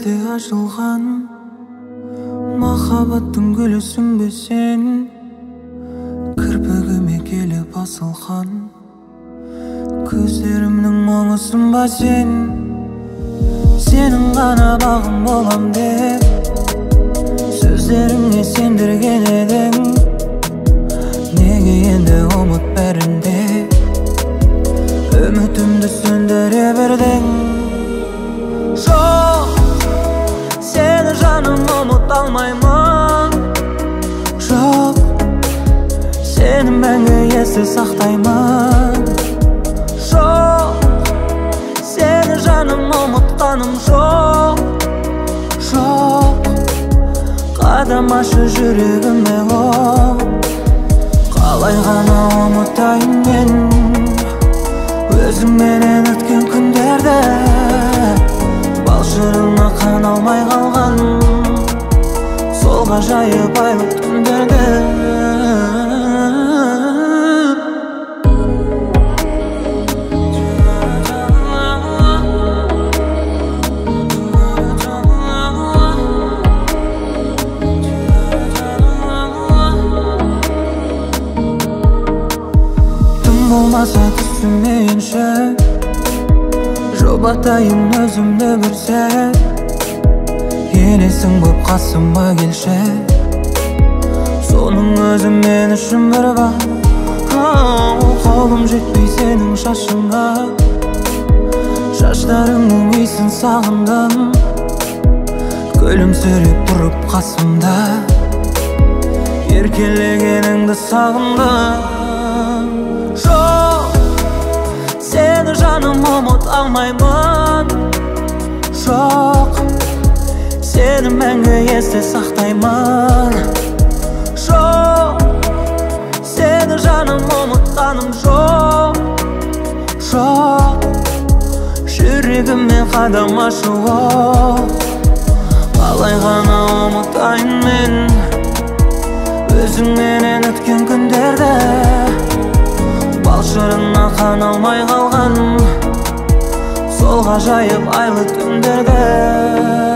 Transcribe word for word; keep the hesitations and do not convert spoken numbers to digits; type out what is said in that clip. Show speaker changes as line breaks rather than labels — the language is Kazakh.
көңілде ашылған махаббаттың гүлісің бе сен? Кірпігіме келіп асылған көздерімнің мұңысың ба сен? Сенің ғана бағым болам деп сөздеріңе сендірген едің. Неге енді ұмыт бәрінде үмітімді сөндіре бердің? Жоқ, сені жаным ұмыта алмаймын. Жоқ, сені мәңгі есте сақтаймын. Жоқ, сені жаным ұмытқаным жоқ. Жоқ, қадамашы жүрегіме оқ. Қалай ғана ұмытайын мен өзіңменен өткен күндерді, балшырына қаналмай қалған сол ғажайып айлы түндерді. Тым болмаса түсінейінші, жұбатайын өзімді бір сәт. Елесің боп қасыма келші, соның өзі мен үшін бір бақ. Қолым жетпей сенің шашыңа, шаштарыңның иісін сағындым. Күлімсіреп тұрып қасымда, еркелегеніңді сағындым. Жоқ, сені жаным ұмыт алмаймын. Жоқ, сені мәңгі есте сақтаймын. Жоқ, сені жаным ұмытқаным жоқ. Жоқ, жүрегіме қадам ашуы. Қалай ғана ұмытайын мен өзіңменен өткен күндерді, балшырына қаналмай қалған сол ғажайып айлы түндерді.